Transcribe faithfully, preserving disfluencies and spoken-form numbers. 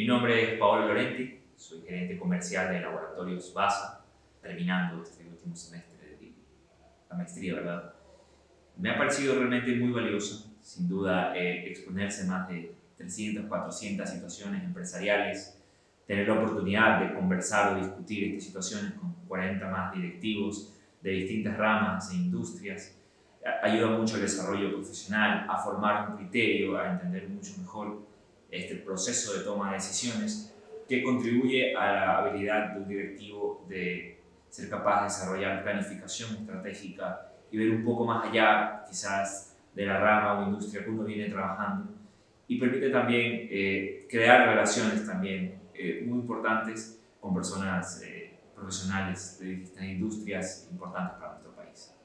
nombre es Paolo Lorenti, soy gerente comercial de Laboratorios BASA, terminando este último semestre de la maestría, ¿verdad? Me ha parecido realmente muy valioso, sin duda, eh, exponerse a más de trescientas, cuatrocientas situaciones empresariales, tener la oportunidad de conversar o discutir estas situaciones con cuarenta más directivos de distintas ramas e industrias, ayuda mucho al desarrollo profesional, a formar un criterio, a entender mucho mejor este proceso de toma de decisiones, que contribuye a la habilidad de un directivo de ser capaz de desarrollar planificación estratégica y ver un poco más allá, quizás, de la rama o industria que uno viene trabajando, y permite también eh, crear relaciones también eh, muy importantes con personas eh, profesionales de distintas industrias importantes para nuestro país.